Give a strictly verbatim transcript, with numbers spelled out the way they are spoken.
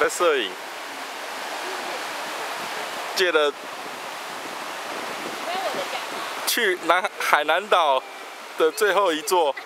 在摄影，借了去南海南岛的最后一座。